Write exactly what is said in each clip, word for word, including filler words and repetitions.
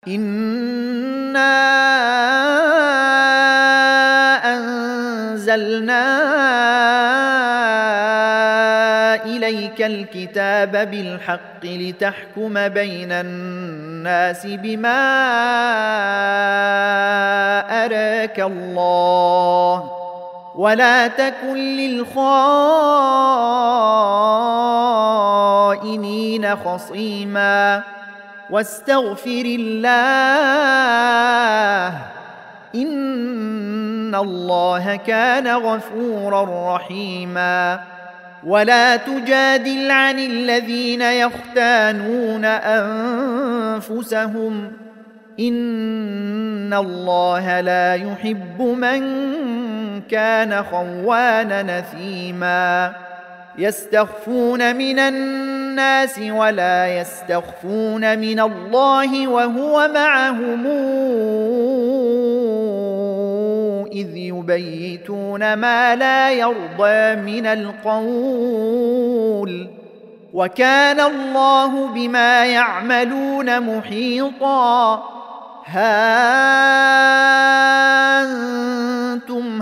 إنا أنزلنا إليك الكتاب بالحق لتحكم بين الناس بما أراك الله ولا تكن للخائنين خصيما واستغفر الله إن الله كان غفورا رحيما ولا تجادل عن الذين يختانون أنفسهم إن الله لا يحب من كان خوانا نثيما يستخفون من الناس ولا يستخفون من الله وهو معهم إذ يبيتون ما لا يرضى من القول وكان الله بما يعملون محيطا ها أنتم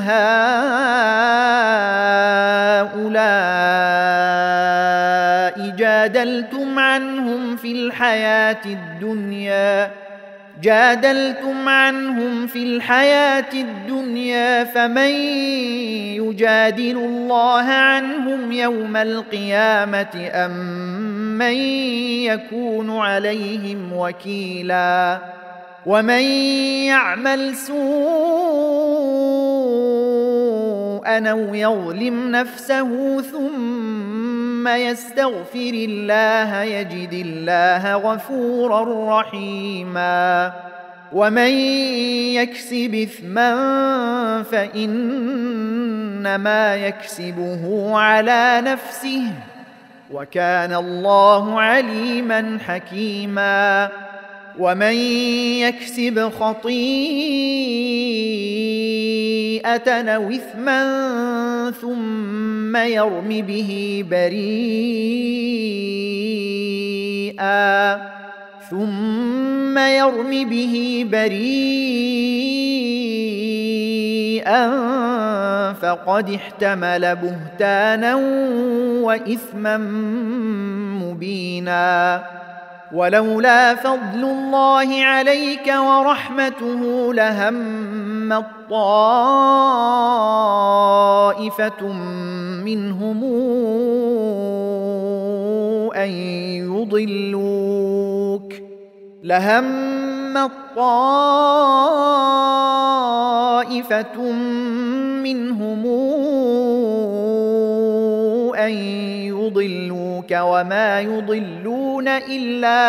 هؤلاء جادلتم عنهم في الحياة الدنيا جادلتم عنهم في الحياة الدنيا فمن يجادل الله عنهم يوم القيامة أم من يكون عليهم وكيلا ومن يعمل سوءا أو يظلم نفسه ثم يستغفر الله يجد الله غفورا رحيما ومن يكسب إثما فإنما يكسبه على نفسه وكان الله عليما حكيما ومن يكسب خطيئة أو إثما ثم يرم به بريئا ثم يرم به بريئا فقد احتمل بهتانا وإثما مبينا ولولا فضل الله عليك ورحمته لهم طائفة منهم أن يضلوك لهم طائفة منهم أن يضلوك وما يضلون إلا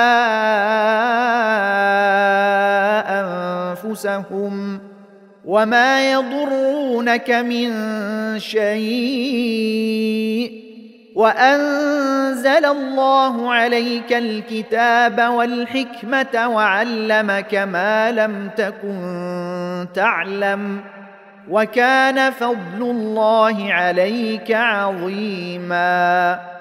أنفسهم وما يضرونك من شيء وأنزل الله عليك الكتاب والحكمة وعلمك ما لم تكن تعلم وكان فضل الله عليك عظيما